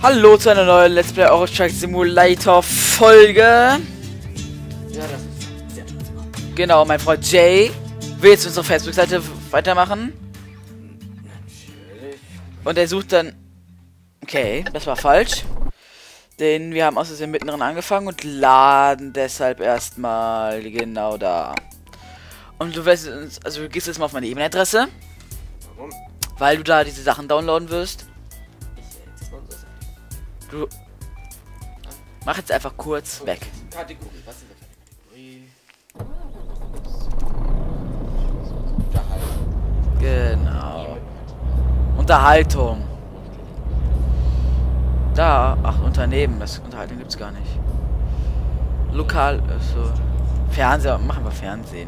Hallo zu einer neuen Let's Play Euro Truck Simulator Folge. Ja, das ist sehr Genau, mein Freund Jay will jetzt unsere Facebook-Seite weitermachen. natürlich. Und er sucht dann... Okay, das war falsch. Denn wir haben aus Versehen mittendrin angefangen und laden deshalb erstmal genau da. Und du wirst uns... Also du gehst jetzt mal auf meine E-Mail-Adresse. Warum? Weil du da diese Sachen downloaden wirst. Ich unsere Seite. Du... Mach jetzt einfach kurz weg. Kategorie. Was ist die Kategorie? Genau. Unterhaltung. Da, ach, Unternehmen, das Unterhaltung gibt's gar nicht. Lokal, so. Fernseher, machen wir Fernsehen.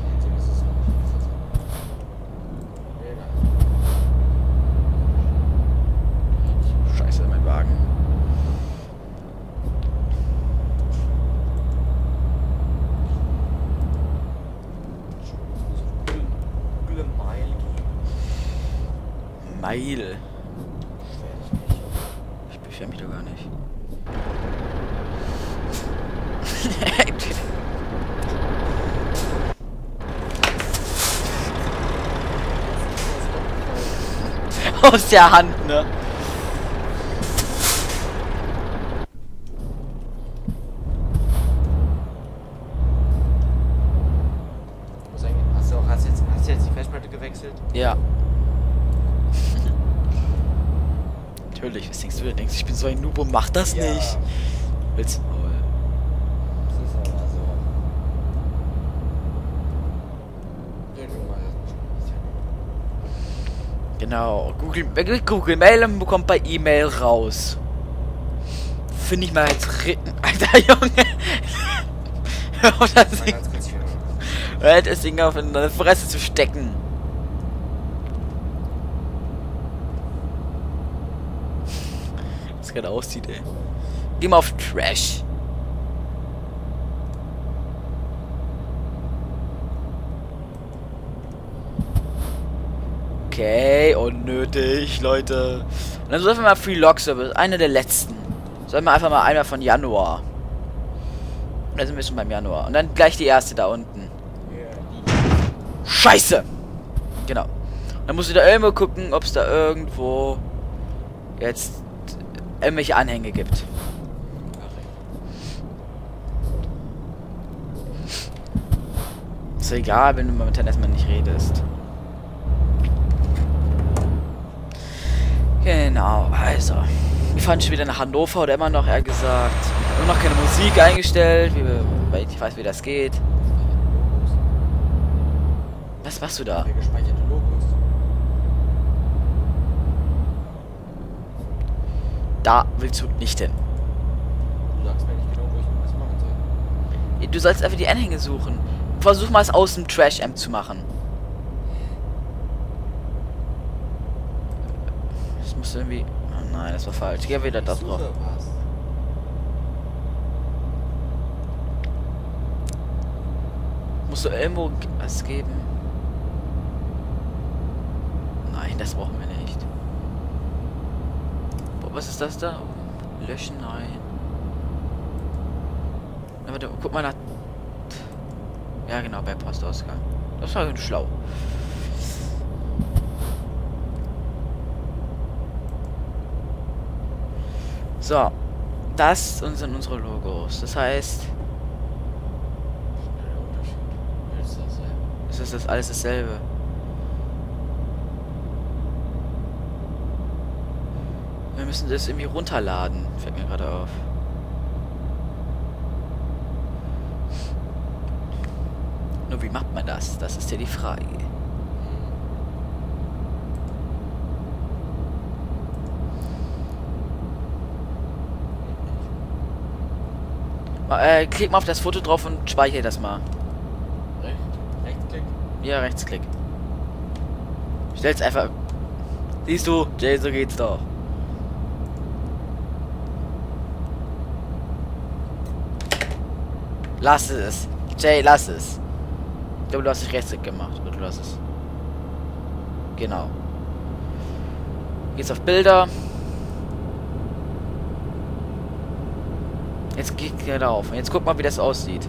Scheiße, mein Wagen. Meil. Ich beschwere mich doch gar nicht. Aus der Hand, ne? Hast du jetzt die Festplatte gewechselt? Ja. Natürlich, was denkst du? Du denkst, ich bin so ein Noob und mach das Ja. nicht. Willst du? Das ist aber so. Genau. Google Mail bekommt bei E-Mail raus. Finde ich mal jetzt ritten. Alter Junge. Hör auf das Ding. Hör das Ding auf in deine Fresse zu stecken. Was gerade aussieht, ey. Geh mal auf Trash. Okay, unnötig, Leute. Und dann sollten wir mal Free Log Service, einer der letzten. Sollen wir einfach mal einmal von Januar. Da sind wir schon beim Januar. Und dann gleich die erste da unten. Scheiße! Genau. Und dann musst du da irgendwo gucken, ob es da irgendwo jetzt irgendwelche Anhänge gibt. Ist ja egal, wenn du momentan erstmal nicht redest. Genau, also. Wir fahren schon wieder nach Hannover oder immer noch, eher gesagt. Immer noch keine Musik eingestellt, weil ich weiß, wie das geht. Was machst du da? Gespeicherte Logos. Da willst du nicht hin. Du sagst mir nicht genau, wo ich was machen soll. Du sollst einfach die Anhänge suchen. Versuch mal es aus dem Trash-Amp zu machen. Das muss irgendwie... Oh nein, das war falsch. Geh wieder da drauf. Musst du irgendwo was geben? Nein, das brauchen wir nicht. Boah, was ist das da? Löschen? Nein. Na, warte, guck mal nach... Ja, genau, bei Postausgang. Das war schlau. So. Das sind unsere Logos. Das heißt... Es ist das alles dasselbe. Wir müssen das irgendwie runterladen. Fällt mir gerade auf. Nur wie macht man das? Das ist ja die Frage. Klick mal auf das Foto drauf und speichere das mal. Rechtsklick? Ja, Rechtsklick. Stell's einfach. Siehst du, Jay, so geht's doch. Lass es. Jay, lass es. Ich glaube, du hast nicht Rechtsklick gemacht. Oder du hast es. Genau. Gehst auf Bilder. Jetzt geht er drauf. Und jetzt guck mal, wie das aussieht.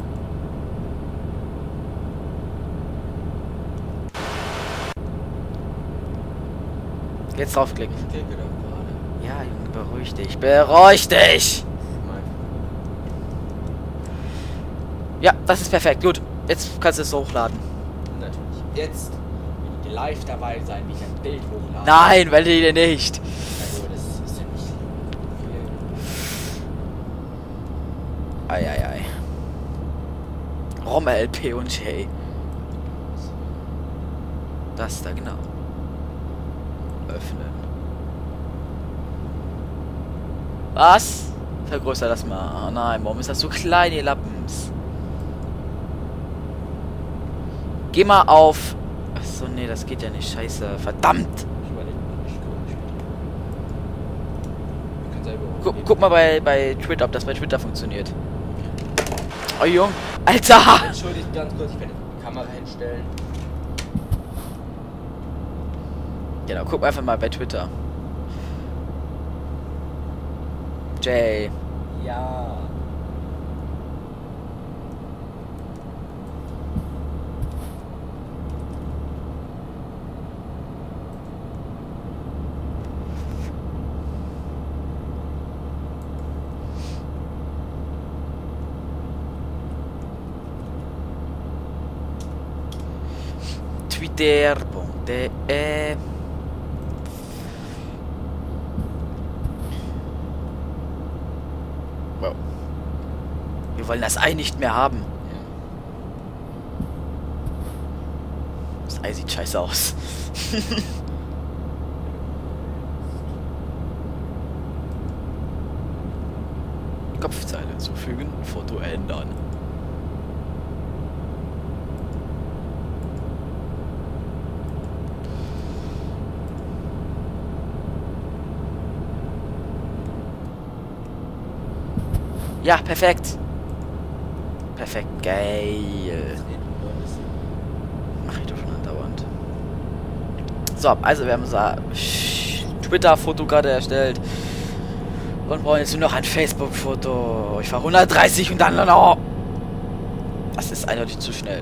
Jetzt draufklicken. Ich klicke doch gerade. Ja, Junge, beruhig dich. Beruhig dich! Ja, das ist perfekt. Gut. Jetzt kannst du es hochladen. Natürlich. Jetzt will ich live dabei sein, wie ich ein Bild hochlade. Nein, weil die nicht. Also, das ist ja nicht viel. Eieiei. ROM, LP und J. Das da, genau. Öffnen. Was? Vergrößer das mal. Oh nein, warum ist das so klein, ihr Lappens? Geh mal auf... Achso, nee, das geht ja nicht. Scheiße. Verdammt! Ich überlege mal, ich kann selber Guck mal bei Twitter, ob das bei Twitter funktioniert. Oh, Junge. Alter! Entschuldigt ganz kurz, ich kann die Kamera hinstellen. Genau, guck einfach mal bei Twitter. Jay. Ja. Twitter.de. Wow. Wir wollen das Ei nicht mehr haben. Das Ei sieht scheiße aus. Kopfzeile hinzufügen, Foto ändern. Ja, perfekt. Perfekt, geil. Mach ich doch schon andauernd. So, also wir haben unser Twitter-Foto gerade erstellt. Und brauchen jetzt nur noch ein Facebook-Foto. Ich war 130 und dann noch. Das ist eindeutig zu schnell.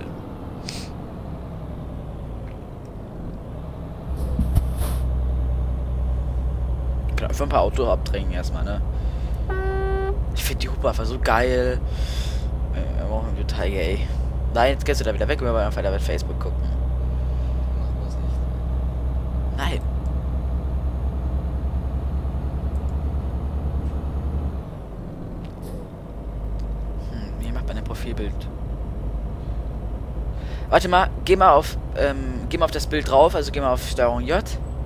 Ich kann einfach ein paar Autos abdrängen erstmal, ne? Ich finde die Hupe einfach so geil. Wir brauchen total gay. Nein, jetzt gehst du da wieder weg, wir wollen einfach da bei Facebook gucken. Machen wir es nicht. Nein. Wie macht man ein Profilbild? Warte mal, geh mal auf das Bild drauf, also geh mal auf Steuerung J.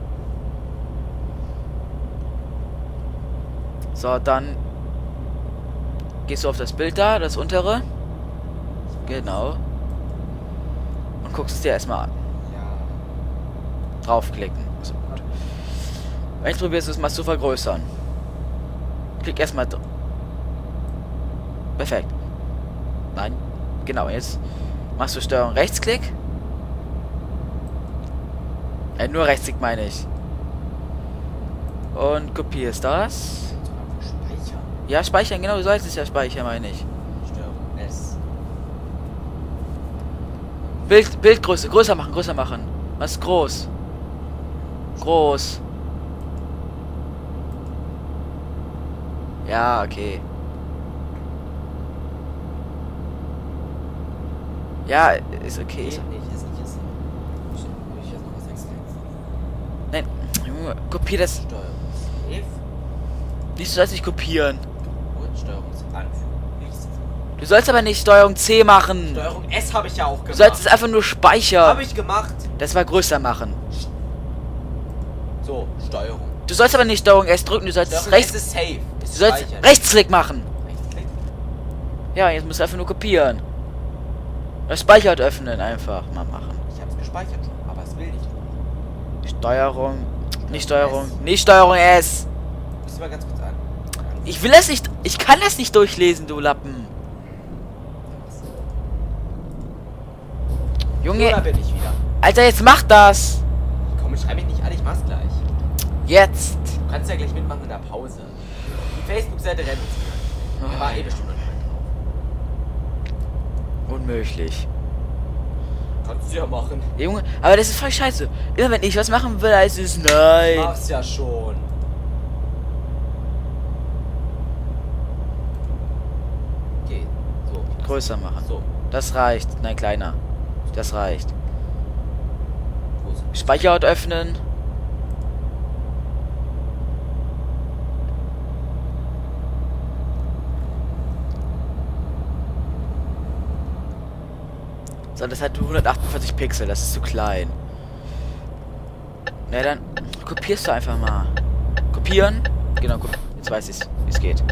So, dann gehst du auf das Bild da, das untere. Genau. Und guckst es dir erstmal an. Ja. Draufklicken. So, gut. Wenn ich probierst, es mal zu vergrößern. Klick erstmal. Perfekt. Nein. Genau, jetzt machst du Steuerung Rechtsklick. Nur Rechtsklick meine ich. Und kopierst das. Speichern. Ja, speichern, genau, du sollst es ja speichern, meine ich. Steuerung S. Bildgröße, größer machen. Was ist groß? Groß. Ja, okay. Ja, ist okay. Geht nicht, ist nicht jetzt. Ich jetzt noch was extra. Nein, Junge, kopier das. Steuerung F. Nicht, du sollst nicht kopieren. Und Steuerung Nichts. Du sollst aber nicht Steuerung C machen. Steuerung S habe ich ja auch Du gemacht. sollst es einfach nur speichern. Habe ich gemacht. Das war größer machen. So, Steuerung. Du sollst aber nicht Steuerung S drücken, du sollst Steuerung rechts. S ist safe. Du Ist sollst speichern. Rechtsklick machen. Rechtsklick. Ja, jetzt musst du einfach nur kopieren. Das Speichert öffnen einfach mal machen. Ich habe es gespeichert schon, aber es will nicht. Steuerung. Nicht Steuerung. Nicht Steuerung S. Musst du mal ganz kurz an. Ich will das nicht. Ich kann das nicht durchlesen, du Lappen. So, da Junge. bin ich wieder. Alter, jetzt mach das. Komm, schreib mich nicht an, ich mach's gleich. Jetzt. Du kannst ja gleich mitmachen in der Pause. Die Facebook-Seite rennt uns gleich. Der war eh bestimmt noch nicht drauf. Unmöglich. Kannst du ja machen. Junge, aber das ist voll scheiße. Immer wenn ich was machen will, heißt es nein. Mach's ja schon. Okay, so. Größer machen. So. Das reicht. Nein, kleiner. Das reicht. Wo ist es? Speicherort öffnen. So, das hat 148 Pixel, das ist zu klein. Na dann kopierst du einfach mal. Kopieren? Genau, jetzt weiß ich, wie es geht.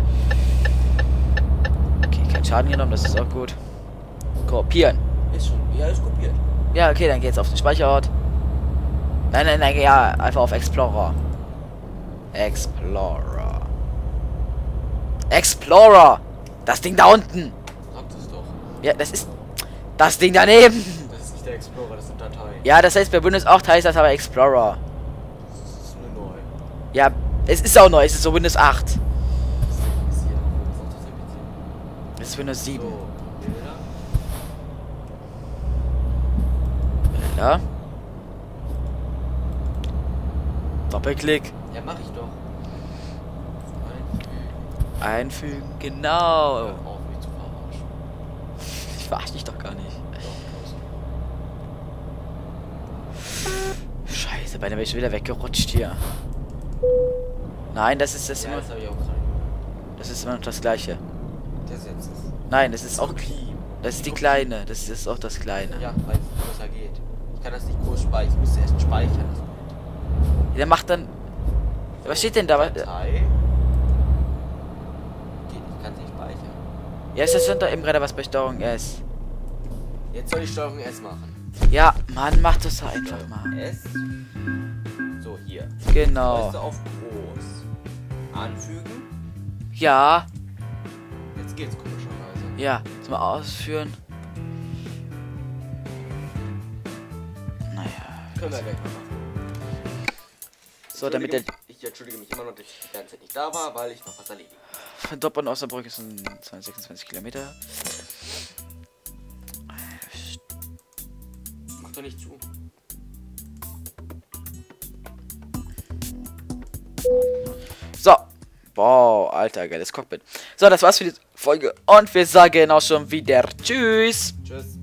Okay, kein Schaden genommen, das ist auch gut. Kopieren. Ist schon. Ja, ist kopiert. Ja, okay, dann geht's auf den Speicherort. Nein, nein, nein, ja, einfach auf Explorer. Explorer. Explorer! Das Ding da unten! Sagt es doch. Ja, das ist das Ding daneben! Das ist nicht der Explorer, das sind Dateien. Ja, das heißt bei Windows 8 heißt das aber Explorer. Das ist nur neu. Ja, es ist auch neu, es ist so Windows 8. Das ist hier. Was sagt das Es ist Windows 7. So, Bilder. Ja. Doppelklick. Ja, mach ich doch. Einfügen, Hör genau. auf, mich zu verarschen. Ich verarsche dich doch gar nicht. Scheiße, bei der bin ich schon wieder weggerutscht hier. Nein, das ist das Ja, immer. das habe ich auch gerade. Das ist immer noch das gleiche. Das jetzt ist. Nein, das ist auch. Kopie. Das ist die kleine. Das ist auch das kleine. Ja, weil es größer geht. Ich kann das nicht groß speichern. Ich muss erst speichern. Der macht dann. Was steht denn da? Datei. Geht nicht, kann nicht speichern. Ja, es stand da eben gerade was bei Steuerung S. Jetzt soll ich Steuerung S machen. Ja, Mann, mach das doch einfach mal. S. So, hier. Genau. Größe auf groß. Anfügen. Ja, Jetzt geht's komischerweise. ja. Jetzt mal ausführen. Naja. Können wir gleich mal machen. So, damit der Ich entschuldige mich immer noch, dass ich die ganze Zeit nicht da war, weil ich noch was erledigt habe. von Dortmund aus Osnabrück ist 226 Kilometer. Mach doch nicht zu. So. Wow, alter, geiles Cockpit. So, das war's für die Folge. Und wir sagen auch schon wieder Tschüss. Tschüss.